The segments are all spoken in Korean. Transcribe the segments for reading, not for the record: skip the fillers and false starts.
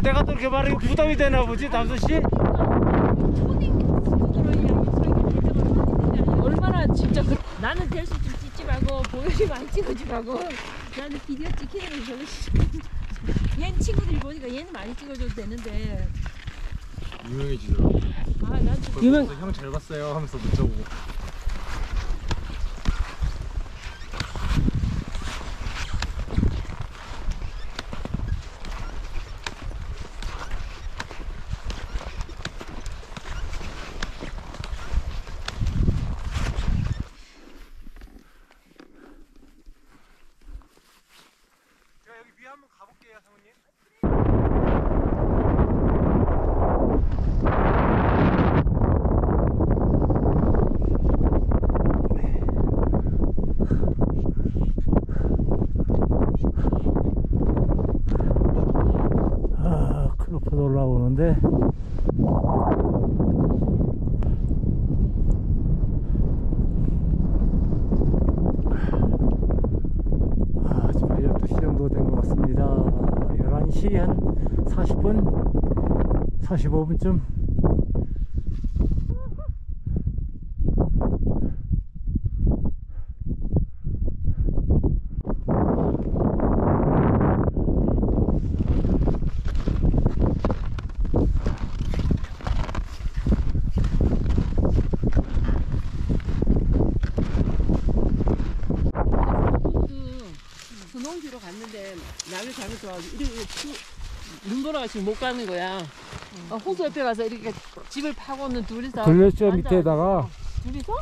내가 또 이렇게 말하기 부담이 되나 보지, 담수씨? 얼마나 진짜 나는 델수 좀 찍지 말고 보여지 많이 찍어지 말고 나는 비디오 찍히는 거 별로 싫어. 얘 친구들이 보니까 얘는 많이 찍어줘도 되는데 유명해지더라고. 난 유명. 형 잘 봤어요 하면서 문자 오고. 여기 위에 한번 가볼게요, 사모님. 크로프도 올라오는데 지금 12시 정도 된 것 같습니다. 11시 한 40분 45분쯤 분홍주로 갔는데 날을 잘못 좋아가지고 이렇게 눈 돌아가시면 못 가는 거야. 호수 옆에 가서 이렇게 집을 파고는 둘이서 걸렸죠, 밑에다가. 둘이서?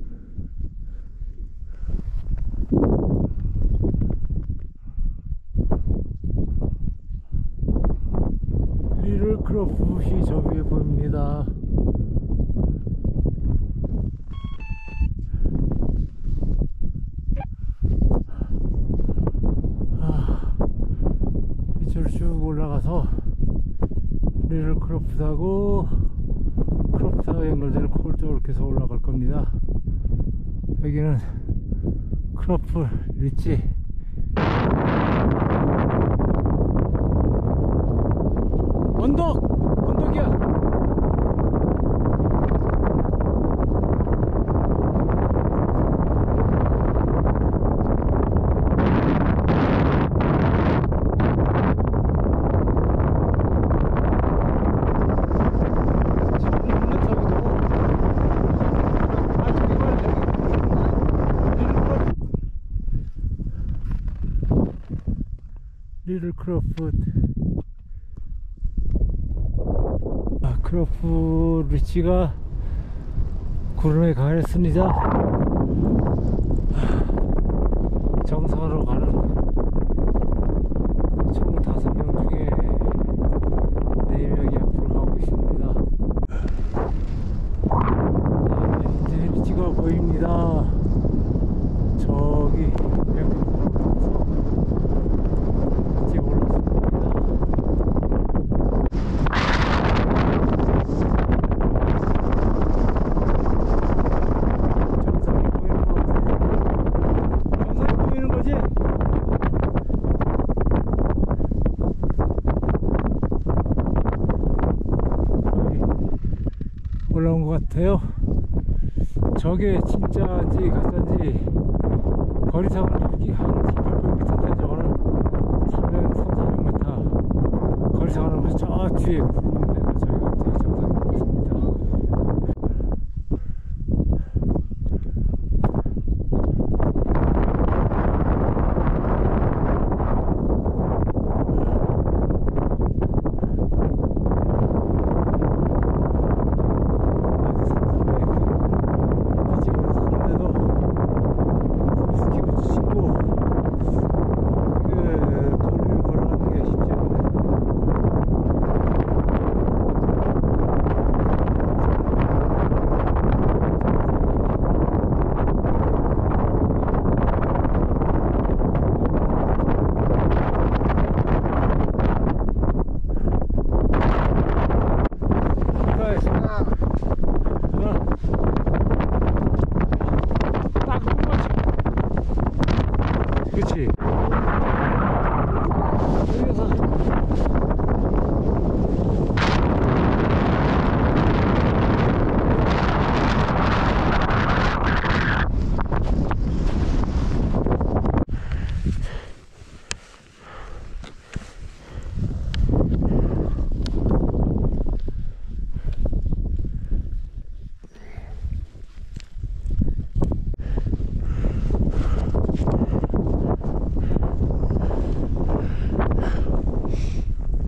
리를 크로프시 저 위에 보입니다. 이쪽으로 쭉 올라가서 리를 크로프 타고 크로프 타고 연결되는 콜 쪽으로 계속 올라갈 겁니다. 여기는 크로프 리치 언덕이야. 리를 크로프 크로프 리치가 구름에 가렸습니다. 정상으로 가는 총 5명 중에 4명이 앞으로 가고 있습니다. 이제 리치가 보입니다. 저기 올라온 것 같아요. 저게 진짜인지 가짜인지 거리상은 여기 한 800m인데 저거는 300, 400m 거리상은 저 뒤에 구름